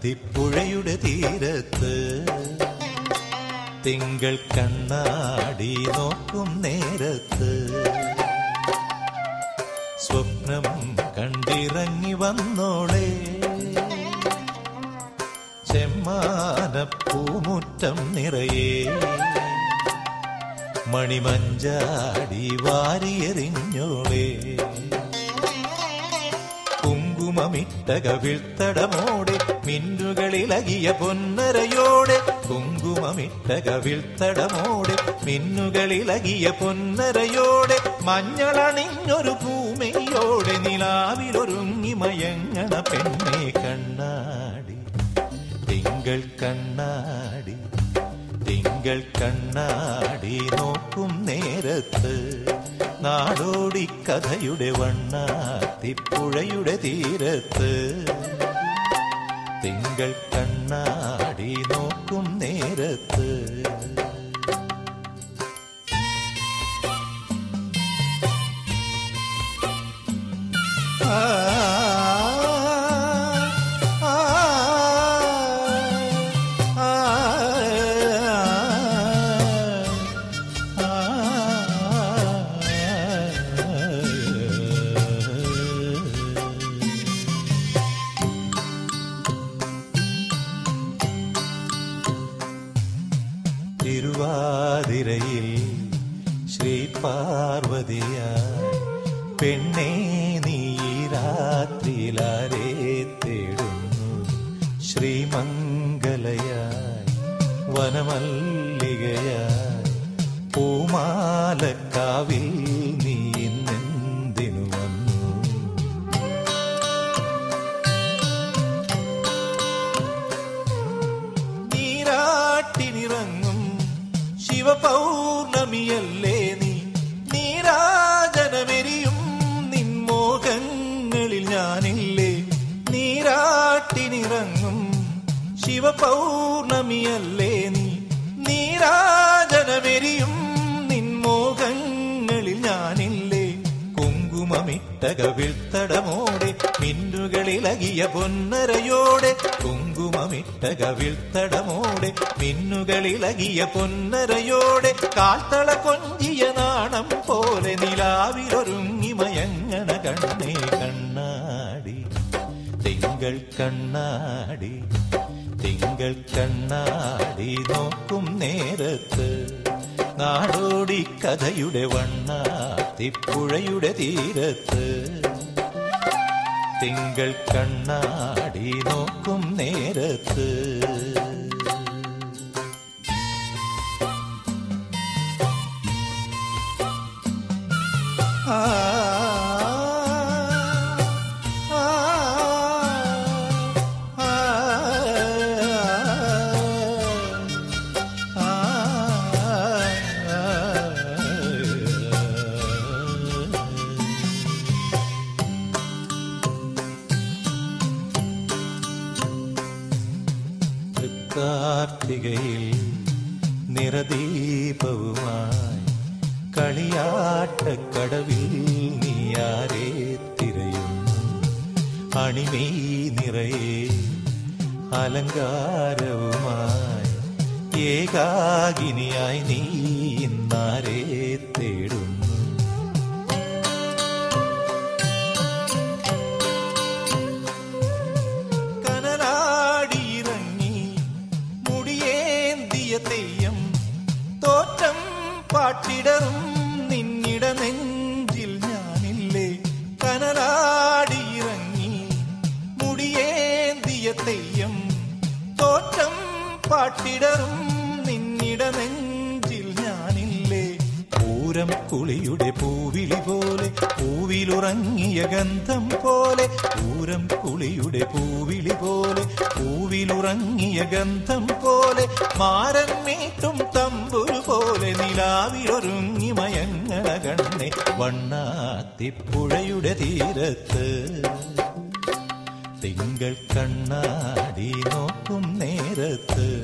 വണ്ണാത്തിപ്പുഴയുടെ തീരത്ത് തിങ്കൾ കണ്ണാടി നോക്കും നേരത്ത് സ്വപ്നം കണ്ടിറങ്ങി വന്നോളെ ചെമ്മാനപ്പൂമുറ്റം നിറയെ മണിമഞ്ചാടി വാരിയെറിഞ്ഞോളെ കുങ്കുമമിട്ട കവിൾത്തടമോടെ മിന്നുകളിലകിയ പൊന്നരയോടെ കുങ്കുമമിട്ട കവിൾത്തടമോടെ മിന്നുകളിലകിയ പൊന്നരയോടെ മഞ്ഞളണിഞ്ഞൊരു ഭൂമിയോടെ നിലാവിലൊരുങ്ങി മയങ്ങണ പെണ്ണെ കണ്ണാടി തിങ്കൾ കണ്ണാടി തിങ്കൾ കണ്ണാടി നോക്കും നേരത്ത് നാടോടി കഥയുടെ വണ്ണാത്തിപ്പുഴയുടെ തീരത്ത് തിങ്കൾ കണ്ണാടി നോക്കും നേരത്ത് തിരുവാതിരയിൽ ശ്രീ പാർവതിയായി പെണ്ണേ നീ രാത്രിയിലാരെ തേടുന്നു ശ്രീമംഗലയായി വനമല്ലികയായി പൂമാലക്കാവിൽ നീ ഇന്നെന്തിനു വന്നു നീരാട്ടിനിറങ്ങും ശിവപൗർണമിയല്ലേ നീ നീരാജനമെരിയും നിൻമോഹങ്ങളിൽ ഞാനില്ലേ നീരാട്ടിനിറങ്ങും ശിവപൗർണമിയല്ലേ നീ നീരാജനമെരിയും നിൻമോഹങ്ങളിൽ ഞാനില്ലേ കുങ്കുമമിട്ട കവിൾത്തടമോടെ മിന്നുകളിലകിയ പൊന്നരയോടെ കുങ്കുമമിട്ട കവിൾത്തടമോടെ മിന്നുകളിലകിയ പൊന്നരയോടെ കാൽത്തള കൊഞ്ചിയ നാണം പോലെ നിലാവിലൊരുങ്ങി മയങ്ങണ കണ്ണേ കണ്ണാടി തിങ്കൾ കണ്ണാടി തിങ്കൾ കണ്ണാടി നോക്കും നേരത്ത് നാടോടി കഥയുടെ വണ്ണാത്തിപ്പുഴയുടെ തീരത്ത് തിങ്കൾ കണ്ണാടി നോക്കും നേരത്ത് ആ കാർത്തികയിൽ നിറദീപവുമായി കളിയാട്ടക്കടവിൽ നീയാരെ തിരയുന്നു അണിമേ നിറയെ അലങ്കാരവുമായി ഏകാകിനിയായി നീ ഇന്നാരെ തേടുന്നു തെയ്യം തോറ്റം പാട്ടിടറും നിന്നിട നെഞ്ചിൽ ഞാനില്ലേ കനലാടിയിറങ്ങി മുടിയേന്തിയ തെയ്യം തോറ്റം പാട്ടിടറും നിന്നിട നെഞ്ചിൽ ഞാനില്ലേ പൂരം കുളിയുടെ പൂവിളി പോലെ പൂവിലുറങ്ങിയ ഗന്ധം പോലെ പൂരം കുളിയുടെ പൂവിളി പോലെ പൂവിലുറങ്ങിയ ഗന്ധം പോലെ മാരൻ മീട്ടും തമ്പുരു പോലെ നിലാവിലൊരുങ്ങി മയങ്ങണ കണ്ണെ വണ്ണാത്തിപ്പുഴയുടെ തീരത്ത് തിങ്കൾ കണ്ണാടി നോക്കും നേരത്ത്